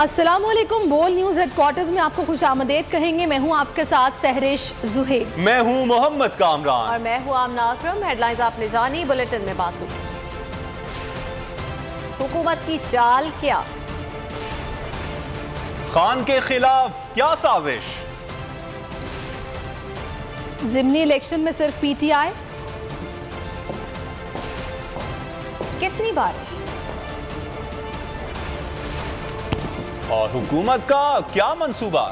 अस्सलामुअलैकुम। बोल news headquarters में आपको खुशामदीद कहेंगे। मैं हूं आपके साथ सहरिश जुहेब। मैं हूं मोहम्मद कामरान और मैं हूं आमना अकरम। हेडलाइंस आपने जानी, बुलेटिन में बात होगी। हुकूमत की चाल क्या? खान के खिलाफ क्या साजिश? ज़िमनी इलेक्शन में सिर्फ पीटीआई। कितनी बारिश? और हुकूमत का क्या मंसूबा?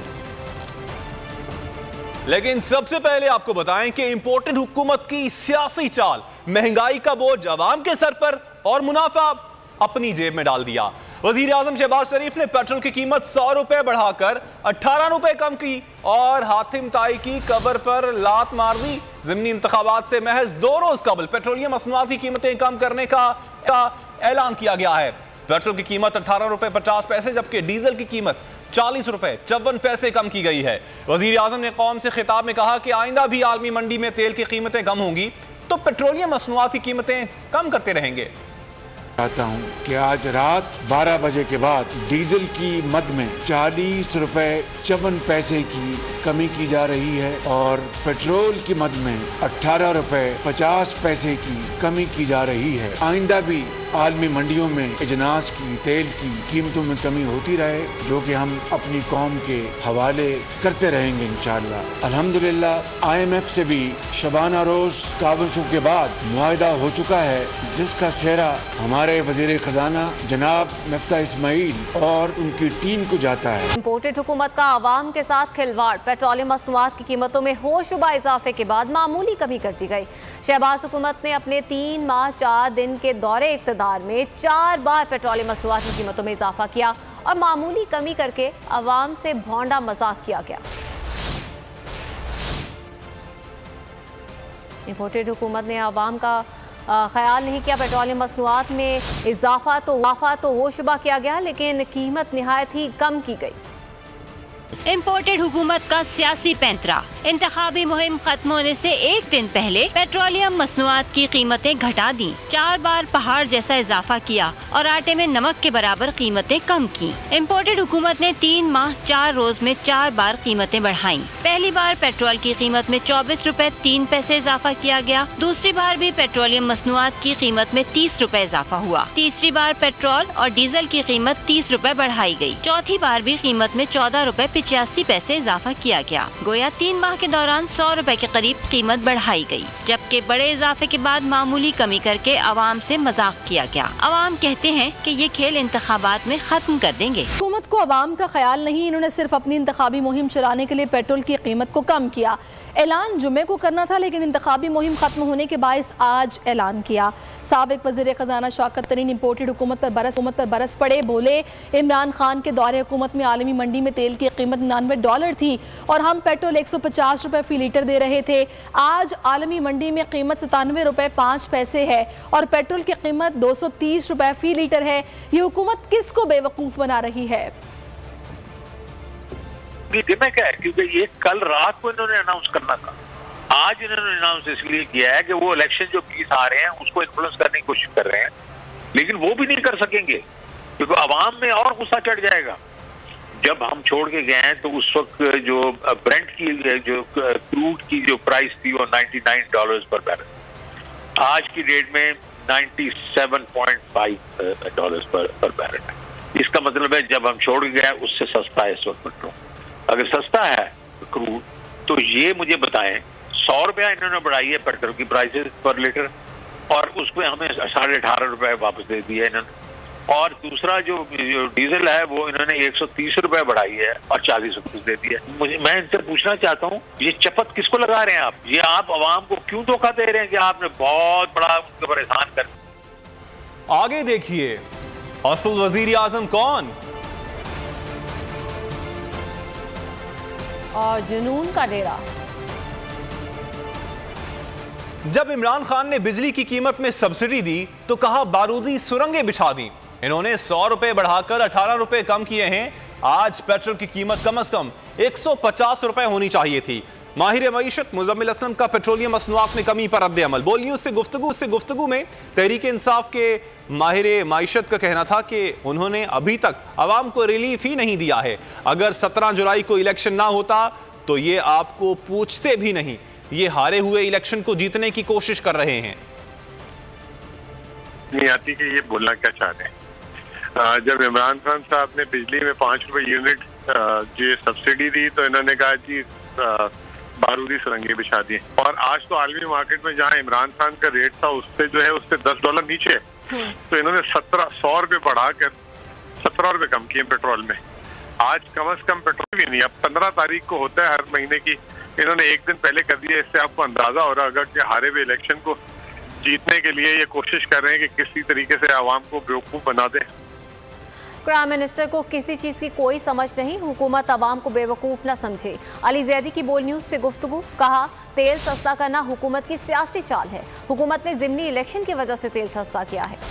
लेकिन सबसे पहले आपको बताएं कि इंपोर्टेड हुकूमत की सियासी चाल, महंगाई का बोझ अवाम के सर पर और मुनाफा अपनी जेब में डाल दिया। वजीर आजम शहबाज शरीफ ने पेट्रोल की कीमत 100 रुपए बढ़ाकर 18 रुपए कम की और हातिम ताई की कब्र पर लात मार दी। ज़िमनी इंतखाबात से महज 2 रोज कबल पेट्रोलियम मसनूआत की कीमतें कम करने का ऐलान किया गया है। पेट्रोल की कीमत 18 रुपए 50 पैसे जबकि डीजल की कीमत 40 रुपए 54 पैसे कम की गई है। वजीर आजम ने कौम से खिताब में कहा कि आइंदा भी आलमी मंडी में तेल की कीमतें कम होंगी तो पेट्रोलियम मसनूआत की कीमतें कम करते रहेंगे। चाहता हूँ कि आज रात 12 बजे के बाद डीजल की मद में 40 रुपए 54 पैसे की कमी की जा रही है और पेट्रोल की मद में 18 रुपए 50 पैसे की कमी की जा रही है। आइंदा भी आलमी मंडियों में अजनास की, तेल की कीमतों में कमी होती रहे, जो कि हम अपनी कौम के हवाले करते रहेंगे इंशाअल्लाह। अल्हम्दुलिल्लाह IMF से भी शबाना रोज काविशों के बाद मुआहदा हो चुका है, जिसका सेहरा हमारे वजीर खजाना जनाब मुफ्ती इस्माइल और उनकी टीम को जाता है। इंपोर्टेड हुकूमत का आवाम के साथ खिलवाड़, पेट्रोलियम मसनूआत की कीमतों में होशरुबा इजाफे के बाद मामूली कमी कर दी गई। शहबाज हुकूमत ने अपने 3 माह 4 दिन के दौरे इक़्तिदार में 4 बार पेट्रोलियम मसनूआत की कीमतों में इजाफा किया और मामूली कमी करके अवाम से भौंडा मजाक किया गया। इंपोर्टेड हुकूमत ने अवाम का ख्याल नहीं किया। पेट्रोलियम मसनूआत में इजाफा तो होशरुबा किया गया, लेकिन कीमत निहायत ही कम की गई। इम्पोर्टेड हुकूमत का सियासी पैंतरा। इंतखाबी मुहिम खत्म होने से एक दिन पहले पेट्रोलियम मसनूआत की कीमतें घटा दी, 4 बार पहाड़ जैसा इजाफा किया और आटे में नमक के बराबर कीमतें कम की। इम्पोर्टेड हुकूमत ने 3 माह 4 रोज में 4 बार कीमतें बढ़ाई। पहली बार पेट्रोल की कीमत में 24 रुपए 3 पैसे इजाफा किया गया। दूसरी बार भी पेट्रोलियम मसनूआत की कीमत में 30 रुपए इजाफा हुआ। तीसरी बार पेट्रोल और डीजल की कीमत 30 रुपए बढ़ाई गई। चौथी बार भी कीमत में 14 रुपए 85 पैसे इजाफा किया गया। गोया 3 माह के दौरान 100 रुपए के करीब कीमत बढ़ाई गई, जबकि बड़े इजाफे के बाद मामूली कमी करके अवाम से मजाक किया गया। अवाम कहते हैं कि ये खेल इंतखाबात में खत्म कर देंगे। हुकूमत को अवाम का ख्याल नहीं, इन्होंने सिर्फ अपनी इंतखाबी मुहिम चलाने के लिए पेट्रोल की कीमत को कम किया। ऐलान जुमे को करना था, लेकिन इंतखाबी मुहिम खत्म होने के बायस आज ऐलान किया। साबिक वज़ीर ख़जाना शौकत तरीन इंपोर्टेड हुकूमत पर बरस पड़े। बोले, इमरान खान के दौरे हुकूमत में आलमी मंडी में तेल की कीमत $99 थी और हम पेट्रोल 150 रुपए फी लीटर दे रहे थे। आज आलमी मंडी में कीमत 97 रुपए 5 पैसे है और पेट्रोल की कीमत 230 रुपए फी लीटर है। ये हुकूमत किसको बेवकूफ़ बना रही है? दिन क्या है, क्योंकि ये कल रात को इन्होंने अनाउंस करना था। आज इन्होंने अनाउंस इसलिए किया है कि वो इलेक्शन जो पीस आ रहे हैं उसको इन्फ्लुएंस करने की कोशिश कर रहे हैं, लेकिन वो भी नहीं कर सकेंगे क्योंकि आवाम में और गुस्सा चढ़ जाएगा। जब हम छोड़ के गए हैं तो उस वक्त जो ब्रेंट की जो क्रूड की जो प्राइस थी वो $99 पर बैरल, आज की डेट में $97.5 पर बैरल है। इसका मतलब है जब हम छोड़ के गए उससे सस्ता है इस वक्त पेट्रोल। अगर सस्ता है क्रूड तो ये मुझे बताएं, 100 रुपया इन्होंने बढ़ाई है पेट्रोल की प्राइसेस पर लीटर और उसमें हमें 18.5 रुपए वापस दे दिया इन्होंने। और दूसरा जो डीजल है वो इन्होंने 130 रुपए बढ़ाई है और 40 रुपए दे दिया। मैं इनसे पूछना चाहता हूँ, ये चपत किसको लगा रहे हैं आप? ये आप अवाम को क्यों धोखा दे रहे हैं कि आपने बहुत बड़ा उनके ऊपर एहसान कर। आगे देखिए, असल वजीर आजम कौन? और जुनून का डेरा। जब इमरान खान ने बिजली की कीमत में सब्सिडी दी तो कहा बारूदी सुरंगें बिछा दी। इन्होंने 100 रुपए बढ़ाकर 18 रुपए कम किए हैं। आज पेट्रोल की कीमत कम से कम 150 रुपए होनी चाहिए थी। माहिर मईशत मुजम्मिल असलम का पेट्रोलियम मसनूआत में कमी पर रद्द अमल। बोल न्यूज़ से गुफ्तगू में तहरीक इंसाफ के माहिर माइशत का कहना था कि उन्होंने अभी तक आवाम को रिलीफ ही नहीं दिया है। अगर 17 जुलाई को इलेक्शन ना होता तो ये आपको पूछते भी नहीं। ये हारे हुए इलेक्शन को जीतने की कोशिश कर रहे हैं। नहीं आती कि ये बोलना क्या चाह रहे हैं। जब इमरान खान साहब ने बिजली में 5 रुपए यूनिट जो सब्सिडी दी तो इन्होंने कहा जी बारूदी सुरंगें बिछा दी। और आज तो आलमी मार्केट में जहां इमरान खान का रेट था उससे जो है उससे $10 नीचे, तो इन्होंने 100 रुपए बढ़ाकर 17 रुपए कम किए पेट्रोल में। आज कम से कम पेट्रोल भी नहीं, अब 15 तारीख को होता है हर महीने की, इन्होंने एक दिन पहले कर दिया। इससे आपको अंदाजा हो रहा होगा कि हारे हुए इलेक्शन को जीतने के लिए ये कोशिश कर रहे हैं कि किसी तरीके से आवाम को बेवकूफ बना दे। प्राइम मिनिस्टर को किसी चीज की कोई समझ नहीं, हुकूमत आवाम को बेवकूफ न समझे। अली जैदी की बोल न्यूज से गुफ्तगू, कहा तेल सस्ता करना हुकूमत की सियासी चाल है। हुकूमत ने ज़िमनी इलेक्शन की वजह से तेल सस्ता किया है।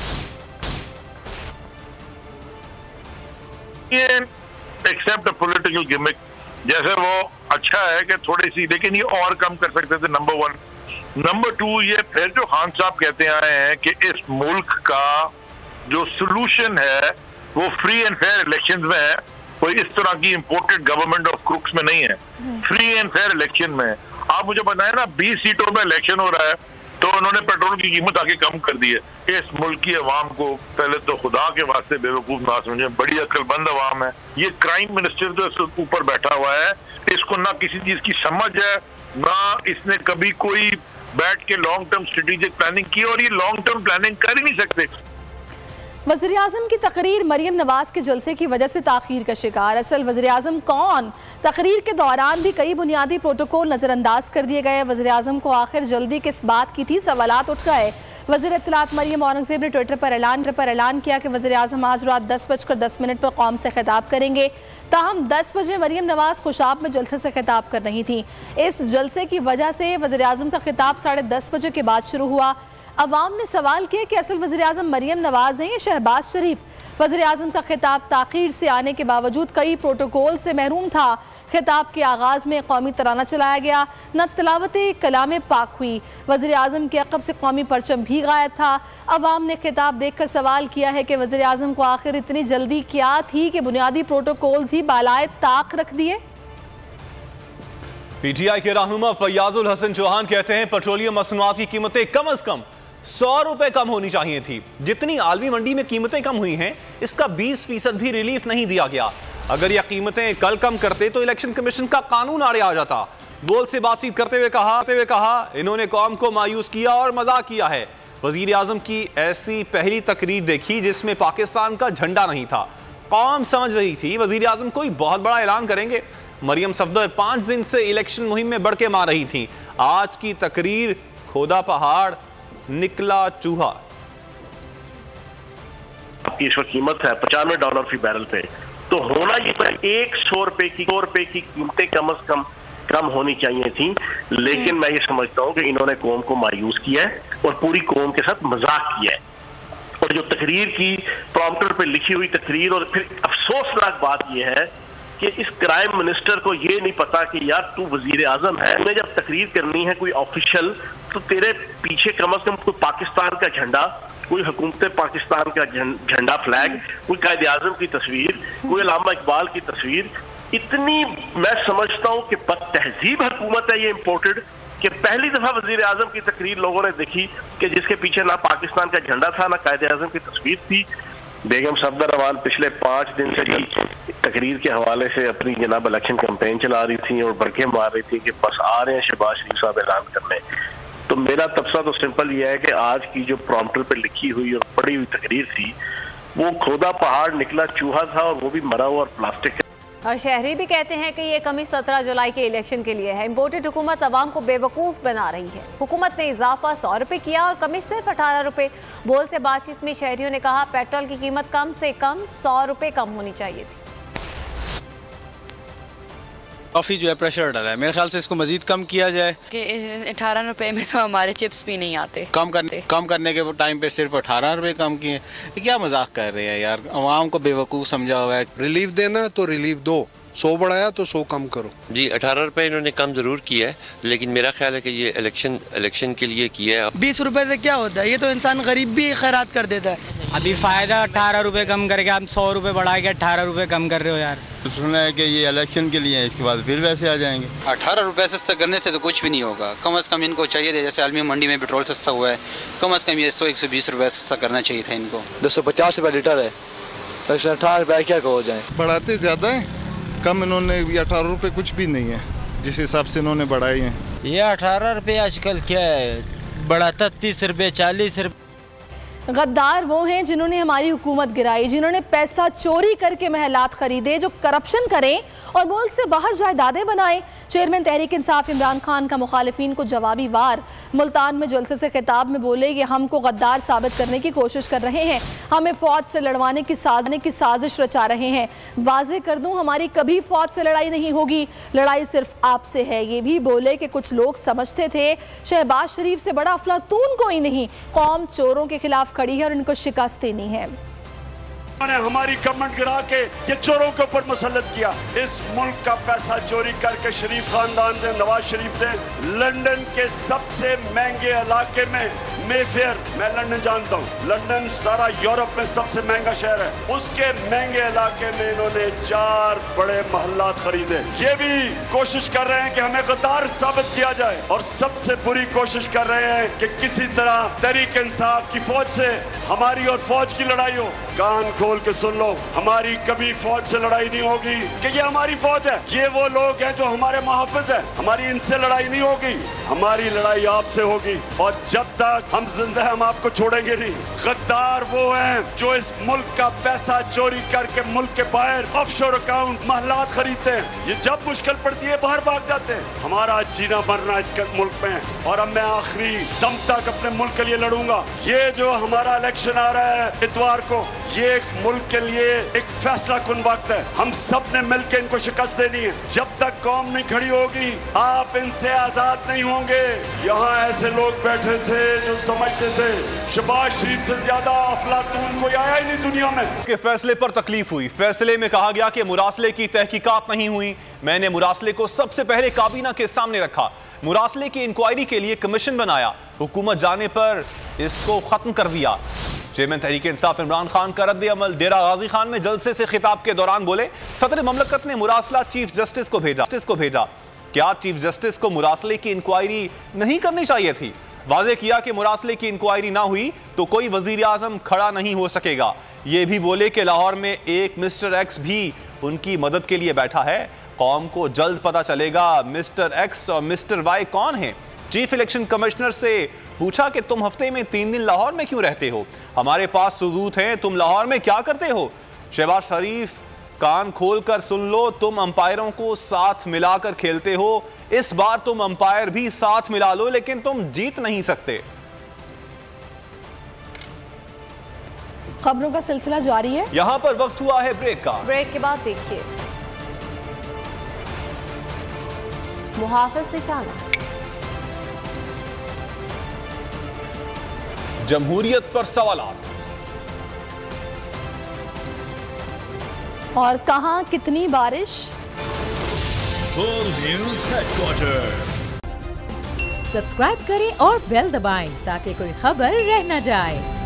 एक्सेप्ट पॉलिटिकल गिमिक, जैसे वो अच्छा है कि थोड़ी सी, लेकिन ये और कम कर सकते थे, नंबर 1। नंबर 2, ये फिर जो खान साहब कहते आए हैं कि इस मुल्क का जो सोल्यूशन है वो फ्री एंड फेयर इलेक्शंस में है, कोई इस तरह की इंपोर्टेड गवर्नमेंट ऑफ क्रुक्स में नहीं है। फ्री एंड फेयर इलेक्शन में आप मुझे बताएं ना, 20 सीटों में इलेक्शन हो रहा है तो उन्होंने पेट्रोल की कीमत आगे कम कर दी है। इस मुल्क की अवाम को पहले तो खुदा के वास्ते बेवकूफ ना समझे, बड़ी अक्लमंद अवाम है। ये क्राइम मिनिस्टर जो ऊपर बैठा हुआ है, इसको ना किसी चीज की समझ है, ना इसने कभी कोई बैठ के लॉन्ग टर्म स्ट्रेटेजिक प्लानिंग की, और ये लॉन्ग टर्म प्लानिंग कर ही नहीं सकते। वज़ीर-ए-आज़म की तकरीर मरियम नवाज के जलसे की वजह से ताख़ीर का शिकार। असल वज़ीर-ए-आज़म कौन? तकरीर के दौरान भी कई बुनियादी प्रोटोकॉल नज़रअंदाज कर दिए गए। वज़ीर-ए-आज़म को आखिर जल्दी किस बात की थी, सवालात उठ गए। वज़ीर इत्तलात मरियम औरंगज़ेब ने ट्विटर पर ऐलान किया कि वज़ीर-ए-आज़म आज रात 10:10 पर कौम से खिताब करेंगे। ताहम 10 बजे मरियम नवाज खुशाब में जलसे से खिताब कर रही थी। इस जलसे की वजह से वज़ीर-ए-आज़म का खिताब 10:30 बजे के बाद शुरू हुआ। अवाम ने सवाल किया कि असल वज़ीर-ए-आज़म मरियम नवाज हैं या शहबाज शरीफ। वज़ीर-ए-आज़म का खिताब ताख़ीर से आने के बावजूद कई प्रोटोकॉल से महरूम था। खिताब के आगाज़ में कौमी तराना चलाया गया, न तिलावत कलाम पाक हुई। वज़ीर-ए-आज़म के अक़ब से कौमी परचम भी गायब था। अवाम ने खिताब देखकर सवाल किया है कि वज़ीर-ए-आज़म को आखिर इतनी जल्दी क्या थी कि बुनियादी प्रोटोकॉल्स ही बालाए ताक रख दिए। PTI के रहनुमा फैयाजुल हसन चौहान कहते हैं पेट्रोलियम मसनूआत की कीमतें कम से कम 100 रुपए कम होनी चाहिए थी। जितनी आलमी मंडी में कीमतें कम हुई हैं, इसका 20% भी रिलीफ नहीं दिया गया। अगर यह कीमतें कल कम करते तो इलेक्शन कमीशन का कानून आड़े आ जाता। गोल से बातचीत करते हुए कहा इन्होंने कौम को मायूस किया और मजाक किया है। वजीर आजम की ऐसी पहली तकरीर देखी जिसमें पाकिस्तान का झंडा नहीं था। कौम समझ रही थी वजीर आजम कोई बहुत बड़ा ऐलान करेंगे। मरियम सफदर 5 दिन से इलेक्शन मुहिम में बढ़ के मार रही थी। आज की तकरीर खोदा पहाड़ निकला चूहा। इस वक्त कीमत है $95 फी बैरल पे, तो होना ये 100 रुपए की कीमतें कम से कम होनी चाहिए थी। लेकिन मैं ये समझता हूँ कि इन्होंने कौम को मायूस किया है और पूरी कौम के साथ मजाक किया है। और जो तकरीर की प्रॉम्प्टर पे लिखी हुई तकरीर, और फिर अफसोसनाक बात यह है कि इस क्राइम मिनिस्टर को ये नहीं पता कि यार तू वजीर आजम है, तुम्हें जब तकरीर करनी है कोई ऑफिशियल, तो तेरे पीछे कम से कम कोई पाकिस्तान का झंडा, कोई हुकूमत पाकिस्तान का झंडा फ्लैग, कोई कायद आजम की तस्वीर, कोई अल्लामा इकबाल की तस्वीर। इतनी मैं समझता हूँ कि बदतहजीब हुकूमत है ये इम्पोर्टेड, कि पहली दफा वजीर आजम की तकरीर लोगों ने देखी कि जिसके पीछे ना पाकिस्तान का झंडा था, ना कायद आजम की तस्वीर थी। बेगम सफदर रवान पिछले 5 दिन से तकरीर के हवाले से अपनी जनाब इलेक्शन कैंपेन चला रही थी और बरके मार रही थी कि बस आ रहे हैं शहबाज शरीफ साहब ऐलान करने। तो मेरा तबसरा तो सिंपल यह है कि आज की जो प्रॉम्प्टर पे लिखी हुई और पढ़ी हुई तकरीर थी वो खोदा पहाड़ निकला चूहा था, और वो भी मरा हुआ और प्लास्टिक। और शहरी भी कहते हैं कि ये कमी 17 जुलाई के इलेक्शन के लिए है। इम्पोर्टेड हुकूमत अवाम को बेवकूफ़ बना रही है। हुकूमत ने इजाफा 100 रुपये किया और कमी सिर्फ 18 रुपये। बोल से बातचीत में शहरियों ने कहा पेट्रोल की कीमत कम से कम 100 रुपये कम होनी चाहिए थी। काफ़ी जो है प्रेशर डाला है, मेरे ख्याल से इसको मजीद कम किया जाए कि 18 रुपये में तो हमारे चिप्स भी नहीं आते। कम करने के टाइम पे सिर्फ 18 रुपये कम किए। क्या मजाक कर रहे हैं यार, अवाम को बेवकूफ़ समझा हुआ है। रिलीफ देना तो रिलीफ दो, 100 बढ़ाया तो 100 कम करो। जी 18 रुपए इन्होंने कम जरूर किया है, लेकिन मेरा ख्याल है कि ये इलेक्शन के लिए किया है। 20 रुपए से क्या होता है, ये तो इंसान गरीब भी खैरात कर देता है। अभी फायदा 18 रुपए कम करके आप 100 रुपए बढ़ा के 18 रुपए कम कर रहे हो यार। सुना है कि ये इलेक्शन के लिए है, इसके बाद फिर वैसे आ जाएंगे। 18 रुपए सस्ता करने से तो कुछ भी नहीं होगा, कम से कम इनको चाहिए था, जैसे आलमी मंडी में पेट्रोल सस्ता हुआ है, कम से कम ये 100-120 रुपए सस्ता करना चाहिए था इनको। 250 रुपए लीटर है, 18 रुपए क्या हो जाए। बढ़ाते ज़्यादा है, कम इन्होंने 18 रुपए कुछ भी नहीं है जिस हिसाब से इन्होंने बढ़ाए हैं। ये 18 रुपए आजकल क्या है, बढ़ाता 30 रुपए 40 रुपए। गद्दार वो हैं जिन्होंने हमारी हुकूमत गिराई, जिन्होंने पैसा चोरी करके महलात खरीदे, जो करप्शन करें और मुल्क से बाहर जायदादें बनाएं। चेयरमैन तहरीक इंसाफ इमरान खान का मुखालिफिन को जवाबी वार। मुल्तान में जलसे से खिताब में बोले कि हमको गद्दार साबित करने की कोशिश कर रहे हैं, हमें फ़ौज से लड़वाने की साजिश रचा रहे हैं। वाज़ेह कर दूँ, हमारी कभी फ़ौज से लड़ाई नहीं होगी, लड़ाई सिर्फ आपसे है। ये भी बोले कि कुछ लोग समझते थे शहबाज शरीफ से बड़ा अफलातून कोई नहीं, कौम चोरों के खिलाफ खड़ी है और इनको शिकस्त देनी है। उन्होंने हमारी गवर्नमेंट गिरा के ये चोरों के ऊपर मुसल्लत किया। इस मुल्क का पैसा चोरी करके शरीफ खानदान ने, नवाज शरीफ ने लंदन के सबसे महंगे इलाके में मेफेयर, मैं लंदन जानता हूँ, लंदन सारा यूरोप में सबसे महंगा शहर है, उसके महंगे इलाके में इन्होंने 4 बड़े महल्लात खरीदे। ये भी कोशिश कर रहे हैं कि हमें गद्दार साबित किया जाए, और सबसे बुरी कोशिश कर रहे हैं कि किसी तरह तहरीक इंसाफ की फौज से हमारी और फौज की लड़ाई हो। कान खोल के सुन लो, हमारी कभी फौज से लड़ाई नहीं होगी कि ये हमारी फौज है। ये वो लोग हैं जो हमारे मुहाफिज है, हमारी इनसे लड़ाई नहीं होगी, हमारी लड़ाई आपसे होगी। और जब तक हम जिंदा हैं हम आपको छोड़ेंगे नहीं। गद्दार वो हैं जो इस मुल्क का पैसा चोरी करके मुल्क के बाहर ऑफशोर अकाउंट महलात खरीदते हैं। ये जब मुश्किल पड़ती है बाहर भाग जाते हैं। हमारा जीना मरना इस मुल्क में है, और अब मैं आखिरी दम तक अपने मुल्क के लिए लड़ूंगा। ये जो हमारा इलेक्शन आ रहा है इतवार को, ये एक मुल्क के लिए एक फैसला कुन वक्त है। हम सब ने मिलकर इनको शिकस्त देनी है। जब तक कौम नहीं खड़ी होगी आप इनसे आजाद नहीं होंगे। यहाँ ऐसे लोग बैठे थे जो समझते थे शहबाज शरीफ से ज्यादा अफलातून कोई आया ही नहीं दुनिया में। के फैसले पर तकलीफ हुई। फैसले में कहा गया कि मुरासले की तहकीकात नहीं हुई। मैंने मुरासले को सबसे पहले काबीना के सामने रखा, मुरासले की इंक्वायरी के लिए कमीशन बनाया, हुकूमत जाने पर इसको खत्म कर दिया। चेयरमैन तहरीक इंसाफ इमरान खान का रद्द अमल। डेरा गाजी खान में जलसे से खिताब के दौरान बोले, सदर ममलकत ने मुरासला चीफ जस्टिस को भेजा। क्या चीफ जस्टिस को मुरासले की इंक्वायरी नहीं करनी चाहिए थी? वाज़ेह किया कि मुरासले की इंक्वायरी ना हुई तो कोई वजीर आजम खड़ा नहीं हो सकेगा। ये भी बोले कि लाहौर में एक मिस्टर एक्स भी उनकी मदद के लिए बैठा है। कौम को जल्द पता चलेगा मिस्टर एक्स और मिस्टर वाई कौन है। चीफ इलेक्शन कमिश्नर से पूछा कि तुम हफ्ते में 3 दिन लाहौर में क्यों रहते हो? हमारे पास सबूत हैं, तुम लाहौर में क्या करते हो? शहबाज शरीफ, कान खोलकर सुन लो, तुम अंपायरों को साथ मिलाकर खेलते हो। इस बार तुम अंपायर भी साथ मिला लो, लेकिन तुम जीत नहीं सकते। खबरों का सिलसिला जारी है। यहां पर वक्त हुआ है ब्रेक का। ब्रेक के बाद देखिए मुहाफिज निशाना, जमहूरियत पर सवालात, और कहां कितनी बारिश। Full news headquarter. सब्सक्राइब करें और बेल दबाएं ताकि कोई खबर रह न जाए।